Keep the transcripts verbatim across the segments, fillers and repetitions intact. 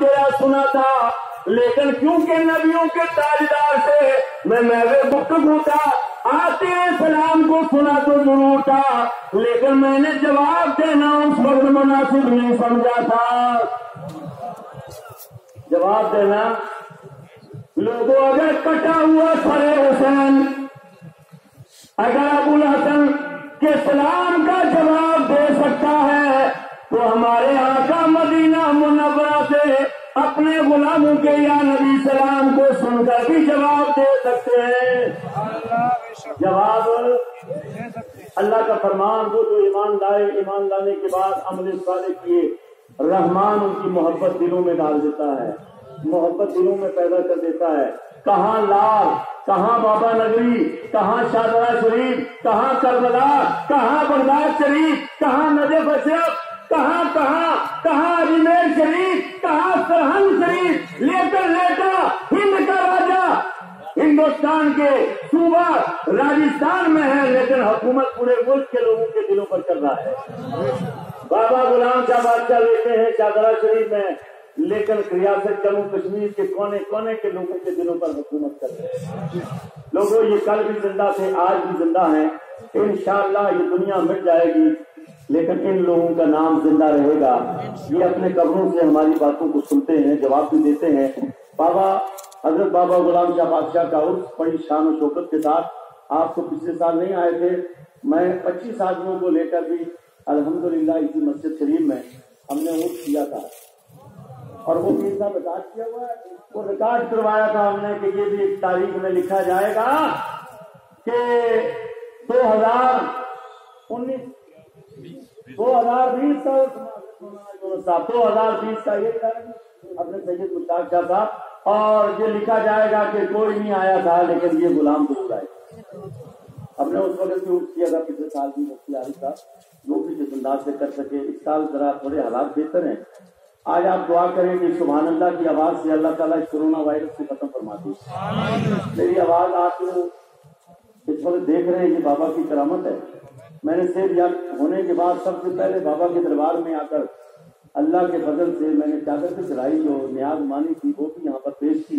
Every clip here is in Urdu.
تیرا سنا تھا، لیکن کیونکہ نبیوں کے تاجدار سے میں محض گفتگو تھا، آتے سلام کو سنا تو ضرور تھا، لیکن میں نے جواب دینا اس وقت مناسب نہیں سمجھا تھا۔ جواب دینا لوگوں، اگر کٹا ہوا سر حسین اگر ابو الحسن کے سلام کا جواب دے سکتا ہے تو ہمارے آقا مدینہ منورہ سے اپنے غلاموں کے یا نبی سلام کو سن کر بھی جواب دے سکتے ہیں۔ جواب اللہ کا فرمان، وہ جو ایمان لائے، ایمان لانے کے بعد عمل صالح کیے، رحمان ان کی محبت دلوں میں ڈال دیتا ہے، محبت دلوں میں پیدا کر دیتا ہے۔ کہاں لال، کہاں بابا نگری، کہاں شاہدرہ شریف، کہاں کربلا، کہاں بغداد شریف، کہاں نجف اشرف، کہاں کہاں کہاں اجمیر شریف، کہاں سرہند شریف، لے کر لیٹا ہند کا راجا ہندوستان کے صوبہ راجستھان میں ہے، لیکن حکومت پورے ملک کے لوگوں کے دلوں پر چل رہا ہے۔ بابا غلام شاہ بادشاہ لیتے ہیں شاہدرہ شریف میں، لیکن ریاست جموں کشمیر کے کونے کونے کے لوگوں کے دلوں پر حکومت کر رہے ہیں۔ لوگوں، یہ کل بھی زندہ تھے، آج بھی زندہ ہیں، انشاءاللہ یہ دنیا مٹ جائے گی لیکن ان لوگوں کا نام زندہ رہے گا۔ یہ اپنے قبروں سے ہماری باتوں کو سنتے ہیں، جواب بھی دیتے ہیں۔ بابا حضرت بابا غلام شاہ بادشاہ کا عرس بڑی شان و شوکت کے ساتھ، آپ تو پچھلے سال نہیں آئے تھے، میں پچیس آدمیوں کو لے کر بھی الحمدللہ اسی مسجد شریف میں ہم نے عرس کیا تھا، اور وہ بھی صاحب ریکارڈ کیا ہوا ہے، وہ ریکارڈ کروایا تھا ہم نے کہ یہ بھی ایک تاریخ میں لکھا جائے گا کہ دو ہزار انیس دو ہزار بیس کا دو ہزار بیس کا یہ اپنے سید مشتاق شاہ صاحب، اور یہ لکھا جائے گا کہ کوئی نہیں آیا تھا لیکن یہ غلام کو آئے۔ ہم نے اس وقت بھی کیا تھا پچھلے سال بھی مفتی عارف صاحب جو بھی جس انداز سے کر سکے، اس سال ذرا تھوڑے حالات بہتر ہیں۔ آج آپ دعا کریں کہ سبحان اللہ کی آواز سے اللہ تعالیٰ اس کورونا وائرس کو ختم فرما دے۔ میری آواز آپ لوگ اس وقت دیکھ رہے ہیں، یہ بابا کی کرامت ہے۔ میں نے صرف یاد ہونے کے بعد سب سے پہلے بابا کے دربار میں آ کر اللہ کے فضل سے میں نے چادر سے چڑھائی جو نیاز مانی تھی وہ بھی یہاں پر پیش کی،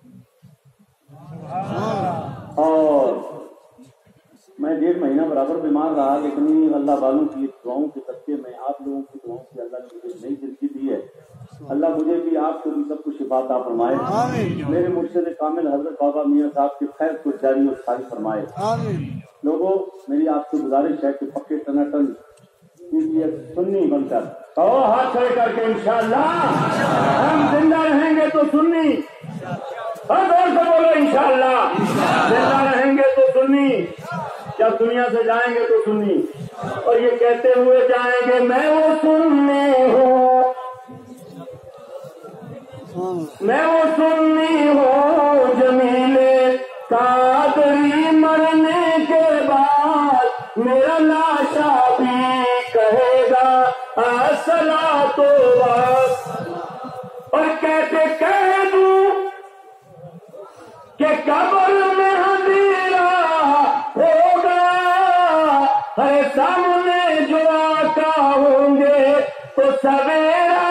اور میں ڈیڑھ مہینہ برابر بیمار رہا، لیکن اللہ والوں کی دعاؤں کے صدقے میں، آپ لوگوں کی دعاؤں سے اللہ نے مجھے نئی زندگی دی ہے۔ اللہ مجھے بھی آپ کو بھی سب کچھ شفا عطا فرمائے، میرے مرشد کامل حضرت بابا میاں صاحب کے خیر کو جاری اور ساری فرمائے۔ لوگوں، میری آپ سے گزارش ہے کہ پکے ٹناٹن کیجیے سنی بن کر، کہو ہاتھ کھڑے کر کے انشاءاللہ ہم زندہ رہیں گے تو سنی، ہر دور سے بولو انشاءاللہ زندہ رہیں گے تو سنی، جب دنیا سے جائیں گے تو سنی، اور یہ کہتے ہوئے جائیں گے میں وہ سنی ہوں، میں وہ سنی ہوں جمیلے قادری، مرنے کے بعد میرا لاشا بھی کہے گا الصلاۃ وسلام، اور کہتے کہہ دوں کہ قبر میں اندھیرا ہوگا، ہے سامنے جو آقا ہوں گے تو سویرا۔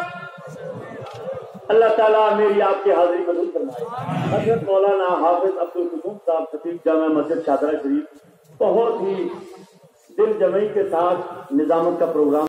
اللہ تعالیٰ میری آپ کی حاضری قبول فرمائے۔ حضرت مولانا حافظ عبدالقیوم صاحب خطیب جامع مسجد شاہدرہ شریف، بہت ہی دل جمعی کے ساتھ نظامت کا پروگرام